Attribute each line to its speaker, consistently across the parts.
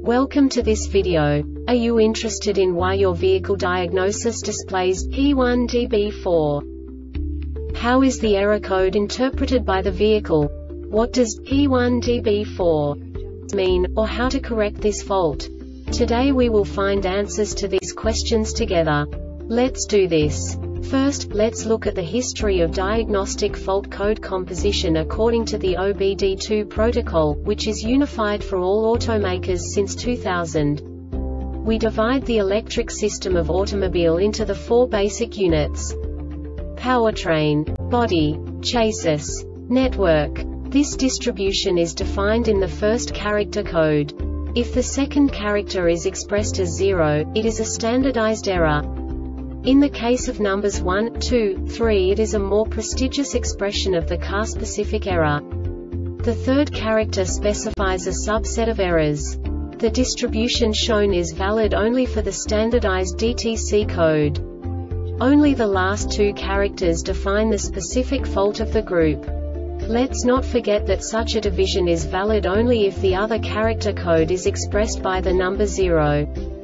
Speaker 1: Welcome to this video. Are you interested in why your vehicle diagnosis displays P1DB4? How is the error code interpreted by the vehicle? What does P1DB4 mean, or how to correct this fault? Today we will find answers to these questions together. Let's do this. First, let's look at the history of diagnostic fault code composition according to the OBD2 protocol, which is unified for all automakers since 2000. We divide the electric system of automobile into the four basic units: powertrain, body, chassis, network. This distribution is defined in the first character code. If the second character is expressed as 0, it is a standardized error. In the case of numbers 1, 2, 3, it is a more prestigious expression of the car-specific error. The third character specifies a subset of errors. The distribution shown is valid only for the standardized DTC code. Only the last two characters define the specific fault of the group. Let's not forget that such a division is valid only if the other character code is expressed by the number 0.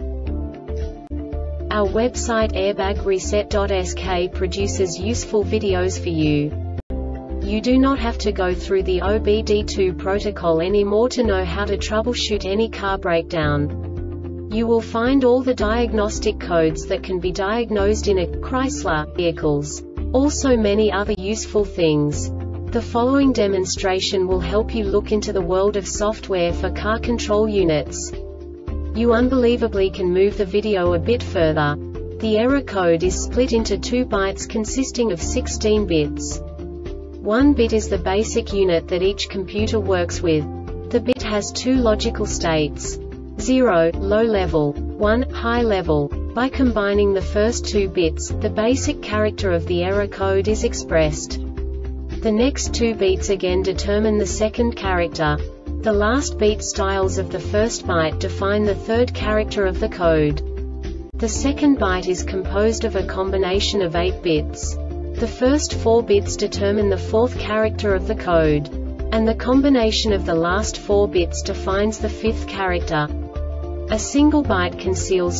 Speaker 1: Our website airbagreset.sk produces useful videos for you. You do not have to go through the OBD2 protocol anymore to know how to troubleshoot any car breakdown. You will find all the diagnostic codes that can be diagnosed in a Chrysler vehicles. Also many other useful things. The following demonstration will help you look into the world of software for car control units. You unbelievably can move the video a bit further. The error code is split into 2 bytes consisting of 16 bits. 1 bit is the basic unit that each computer works with. The bit has 2 logical states: 0, low level, 1, high level. By combining the first 2 bits, the basic character of the error code is expressed. The next 2 beats again determine the second character. The last beat styles of the first byte define the third character of the code. The second byte is composed of a combination of 8 bits. The first 4 bits determine the fourth character of the code. And the combination of the last 4 bits defines the fifth character. A single byte conceals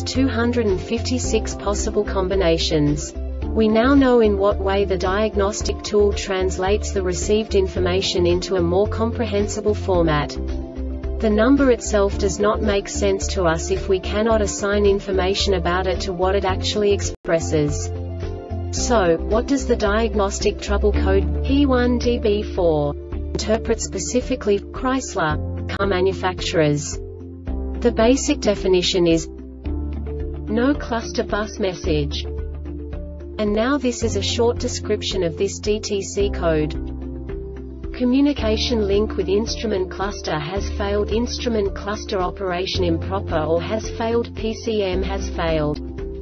Speaker 1: 256 possible combinations. We now know in what way the diagnostic tool translates the received information into a more comprehensible format. The number itself does not make sense to us if we cannot assign information about it to what it actually expresses. So, what does the diagnostic trouble code P1DB4 interpret specifically for Chrysler car manufacturers? The basic definition is no cluster bus message. And now this is a short description of this DTC code. Communication link with instrument cluster has failed. Instrument cluster operation improper or has failed. PCM has failed.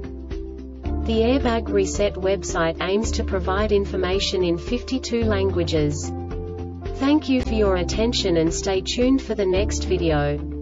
Speaker 1: The Airbag Reset website aims to provide information in 52 languages. Thank you for your attention and stay tuned for the next video.